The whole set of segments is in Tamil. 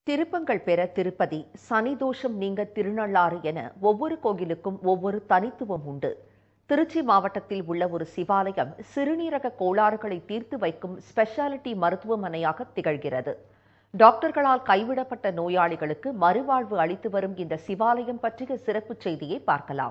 திருப்பங்கள் பெற திருப்பதி, சனி தோஷம் நீங்க திருநள்ளாறு என ஒவ்வொரு கோயிலுக்கும் ஒவ்வொரு தனித்துவம் உண்டு. திருச்சி மாவட்டத்தில் உள்ள ஒரு சிவாலயம் சிறுநீரக கோளாறுகளை தீர்த்து வைக்கும் ஸ்பெஷாலிட்டி மருத்துவமனையாக திகழ்கிறது. டாக்டர்களால் கைவிடப்பட்ட நோயாளிகளுக்கு மறுவாழ்வு அளித்து வரும் இந்த சிவாலயம் பற்றிய சிறப்பு செய்தியை பார்க்கலாம்.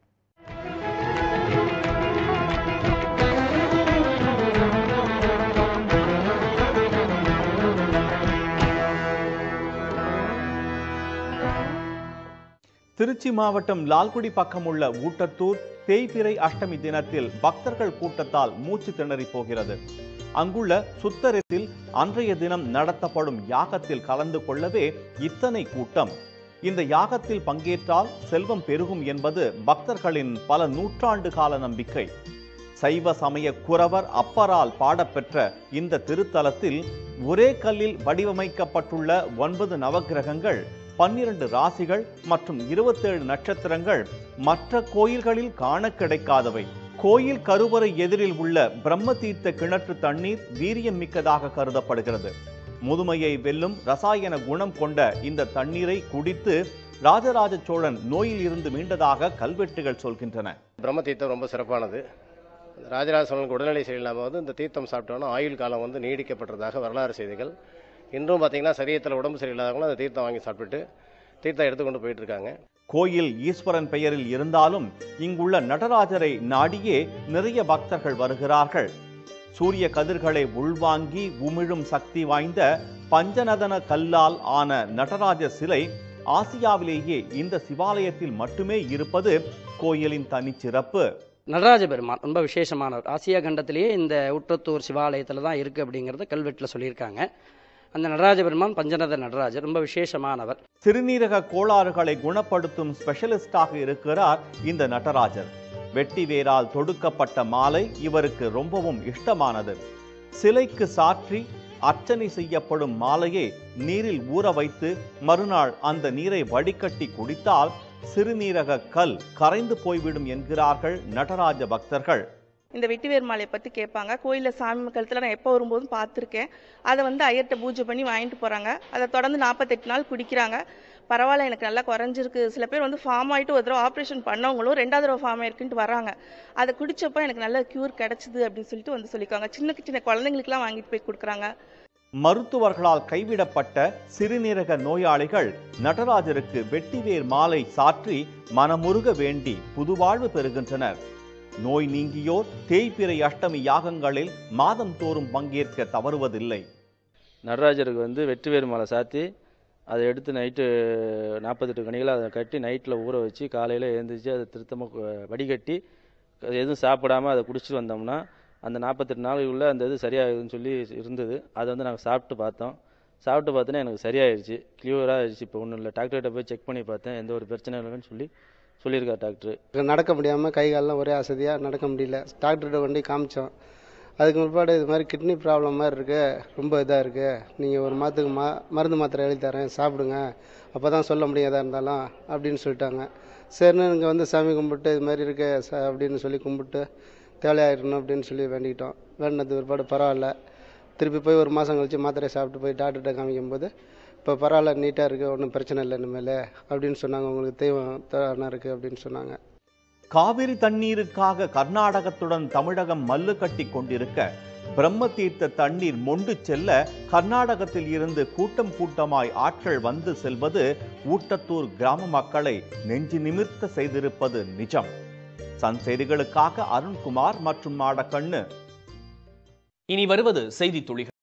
திருச்சி மாவட்டம் லால்குடி பக்கம் உள்ள ஊட்டத்தூர் தேய்பிறை அஷ்டமி தினத்தில் பக்தர்கள் கூட்டத்தால் மூச்சு திணறி போகிறது. அங்குள்ள சுத்தரத்தில் அன்றைய தினம் நடத்தப்படும் யாகத்தில் கலந்து கொள்ளவே இத்தனை கூட்டம். இந்த யாகத்தில் பங்கேற்றால் செல்வம் பெருகும் என்பது பக்தர்களின் பல நூற்றாண்டு கால நம்பிக்கை. சைவ சமய குரவர் அப்பரால் பாடப்பெற்ற இந்த திருத்தலத்தில் ஒரே கல்லில் வடிவமைக்கப்பட்டுள்ள 9 நவக்கிரகங்கள், 12 ராசிகள் மற்றும் 27 நட்சத்திரங்கள் மற்ற கோயில்களில் காண கிடைக்காதவை. கோயில் கருவறை எதிரில் உள்ள பிரம்ம தீர்த்த கிணற்று தண்ணீர் வீரியம் மிக்கதாக கருதப்படுகிறது. முதுமையை வெல்லும் ரசாயன குணம் கொண்ட இந்த தண்ணீரை குடித்து ராஜராஜ சோழன் நோயில் இருந்து மீண்டதாக கல்வெட்டுகள் சொல்கின்றன. பிரம்ம தீர்த்தம் ரொம்ப சிறப்பானது. ராஜராஜ சோழனுக்கு உடல்நிலை சரியில்லாமல் வந்து இந்த தீர்த்தம் சாப்பிட்டோன்னா ஆயுள் காலம் வந்து நீடிக்கப்பட்டதாக வரலாறு செய்திகள். இன்றும் பார்த்தீங்கன்னா சரீரத்தில் உடம்பு சரியில்லாதவங்களும் அந்த தீர்த்தம் வாங்கி சாப்பிட்டுட்டு தீர்த்தம் எடுத்துக்கொண்டு போயிட்டு இருக்காங்க. கோயில் ஈஸ்வரன் பெயரில் இருந்தாலும் இங்குள்ள நடராஜரை நாடியே நிறைய பக்தர்கள் வருகிறார்கள். சூரிய கதிர்களை உள்வாங்கி உமிழும் சக்தி வாய்ந்த பஞ்சநதன கல்லால் ஆன நடராஜர் சிலை ஆசியாவிலேயே இந்த சிவாலயத்தில் மட்டுமே இருப்பது கோயிலின் தனிச்சிறப்பு. நடராஜ பெருமான் ரொம்ப விசேஷமானவர். ஆசியா கண்டத்திலேயே இந்த ஊட்டத்தூர் சிவாலயத்தில் தான் இருக்குது அப்படிங்கிறத கல்வெட்டில் சொல்லியிருக்காங்க. அந்த நடராஜ பெருமான் பஞ்சநத நடராஜர் ரொம்ப விசேஷமானவர். சிறுநீரக கோளாறுகளை குணப்படுத்தும் ஸ்பெஷலிஸ்டாக இருக்கிறார் இந்த நடராஜர். வெட்டி வேரால் தொடுக்கப்பட்ட மாலை இவருக்கு ரொம்பவும் இஷ்டமானது. சிலைக்கு சாற்றி அர்ச்சனை செய்யப்படும் மாலையை நீரில் ஊற வைத்து மறுநாள் அந்த நீரை வடிகட்டி குடித்தால் சிறுநீரக கல் கரைந்து போய்விடும் என்கிறார்கள் நடராஜ பக்தர்கள். இந்த வெட்டிவேர் மாலையை பற்றி கேட்பாங்க. கோயிலில் சாமி கழுத்தில் நான் எப்போ வரும்போதும் பார்த்துருக்கேன். அதை வந்து ஐயர்கிட்ட பூஜை பண்ணி வாங்கிட்டு போகிறாங்க. அதை தொடர்ந்து 48 நாள் குடிக்கிறாங்க. பரவாயில்ல, எனக்கு நல்லா குறைஞ்சிருக்கு. சில பேர் வந்து ஃபார்ம் ஆகிட்டு ஒரு தடவை ஆப்ரேஷன் பண்ணவங்களும் 2வது தடவை ஃபார்ம் ஆயிருக்குன்ட்டு வராங்க. அதை குடிச்சப்போ எனக்கு நல்ல க்யூர் கிடைச்சிது அப்படின்னு சொல்லிட்டு வந்து சொல்லியிருக்காங்க. சின்ன குழந்தைங்களுக்குலாம் வாங்கிட்டு போய் கொடுக்குறாங்க. மருத்துவர்களால் கைவிடப்பட்ட சிறுநீரக நோயாளிகள் நடராஜருக்கு வெட்டிவேர் மாலை சாற்றி மனமுருக வேண்டி புதுவாழ்வு பெறுகின்றனர். நோய் நீங்கியோர் தேய்பிறை அஷ்டமி யாகங்களில் மாதம் தோறும் பங்கேற்க தவறுவதில்லை. நடராஜருக்கு வந்து வெற்றிவேறு மாலை சாத்தி அதை எடுத்து நைட்டு 48 கனிகளை அதை கட்டி நைட்டில் ஊற வச்சு காலையில் எழுந்திரிச்சு அதை திருத்தமாக வடிகட்டி எதுவும் சாப்பிடாமல் அதை குடிச்சிட்டு வந்தோம்னா அந்த 48 நாளுக்குள்ளே அந்த இது சரியாகுதுன்னு சொல்லி இருந்தது. அதை வந்து நாங்கள் சாப்பிட்டு பார்த்தோன்னா எனக்கு சரியாயிருச்சு, கிளியராக ஆயிடுச்சு. இப்போ ஒன்றும் இல்லை, டாக்டர்கிட்ட போய் செக் பண்ணி பார்த்தேன், எந்த ஒரு பிரச்சனை இல்லைன்னு சொல்லியிருக்கார் டாக்டர். நடக்க முடியாமல் கை காலெலாம் ஒரே அசதியாக நடக்க முடியல. டாக்டர்கிட்ட கொண்டு காமிச்சோம். அதுக்கு முற்பாடு இது மாதிரி கிட்னி ப்ராப்ளம் மாதிரி இருக்குது, ரொம்ப இதாக இருக்குது, நீங்கள் ஒரு மாதத்துக்கு மருந்து மாத்திரை எழுதி தரேன், சாப்பிடுங்க, அப்போ தான் சொல்ல முடியும் எதாக இருந்தாலும் அப்படின்னு சொல்லிட்டாங்க. சரின்னு இங்கே வந்து சாமி கும்பிட்டு இது மாதிரி இருக்கு அப்படின்னு சொல்லி கும்பிட்டு தேவையாயிடணும் அப்படின்னு சொல்லி வேண்டிக்கிட்டோம். வேண்டினது பிற்பாடு பரவாயில்ல. திருப்பி போய் ஒரு மாதம் கழிச்சு மாத்திரை சாப்பிட்டு போய் டாக்டர்கிட்ட காமிக்கும்போது இப்போ பரவாயில்ல, நீட்டாக இருக்குது, ஒன்றும் பிரச்சனை இல்லை இனிமேல் அப்படின்னு சொன்னாங்க. உங்களுக்கு தெய்வம் தானே இருக்குது அப்படின்னு சொன்னாங்க. காவிரி தண்ணீருக்காக கர்நாடகத்துடன் தமிழகம் மல்லு கட்டி கொண்டிருக்க பிரம்ம தீர்த்த தண்ணீர் மொண்டு செல்ல கர்நாடகத்தில் இருந்து கூட்டம் கூட்டமாய் ஆட்கள் வந்து செல்வது ஊட்டத்தூர் கிராம மக்களை நெஞ்சு நிமிர்த்த செய்திருப்பது நிஜம். சன் செய்திகளுக்காக அருண்குமார் மற்றும் மாடக்கண்ணு. இனி வருவது செய்தி துளிகள்.